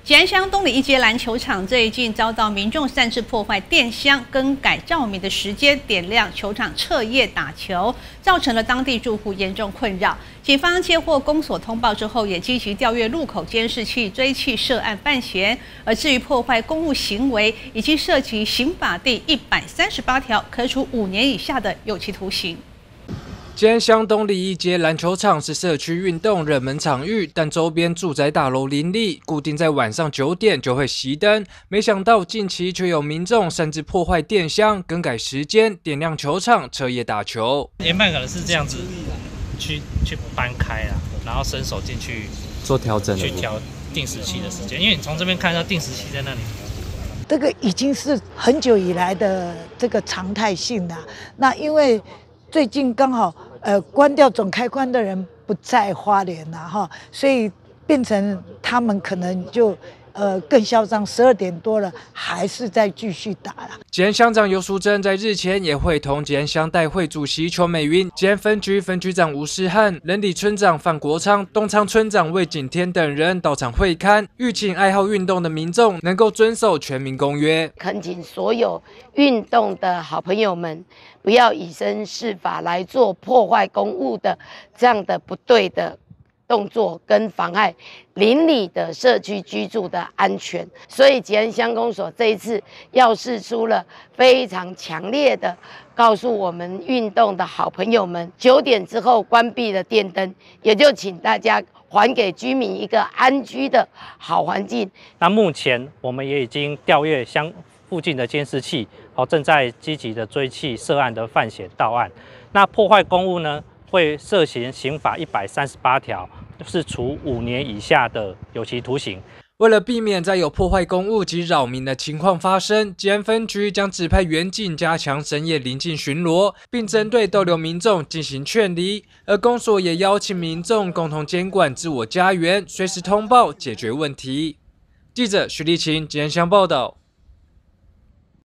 吉安乡东里一街篮球场最近遭到民众擅自破坏电箱、更改照明的时间、点亮球场彻夜打球，造成了当地住户严重困扰。警方接获公所通报之后，也积极调阅路口监视器，追缉涉案犯嫌。而至于破坏公务行为，已经涉及刑法第138条，可处5年以下的有期徒刑。 吉安乡东里一街篮球场是社区运动热门场域，但周边住宅大楼林立，固定在晚上9点就会熄灯。没想到近期却有民众擅自破坏电箱、更改时间、点亮球场，彻夜打球。 研判可能是这样子去搬开啦，然后伸手进去做调整， 去调定时器的时间，因为你从这边看到定时器在那里。 这个已经是很久以来的这个常态性的。那因为最近刚好关掉总开关的人不在花莲啦哈，所以变成他们可能就更嚣张，12点多了还是在继续打啦。 吉安乡长游淑珍在日前也会同吉安乡代会主席邱美云、吉安分局分局长吴世汉、仁里村长范国昌、东昌村长魏景天等人到场会勘，吁请爱好运动的民众能够遵守全民公约， 恳请所有运动的好朋友们，不要以身试法来做破坏公务的这样的不对的动作跟妨碍邻里的社区居住的安全，所以吉安乡公所这一次要释出了非常强烈的告诉我们运动的好朋友们，9点之后关闭了电灯，也就请大家还给居民一个安居的好环境。 那目前我们也已经调阅乡附近的监视器，正在积极的追缉涉案的犯嫌到案。那破坏公务呢？ 会涉嫌刑法138条，是处5年以下的有期徒刑。 为了避免再有破坏公务及扰民的情况发生，吉安分局将指派员警加强深夜临近巡逻，并针对逗留民众进行劝离。而公所也邀请民众共同监管自我家园，随时通报解决问题。记者徐立琴吉安乡报道。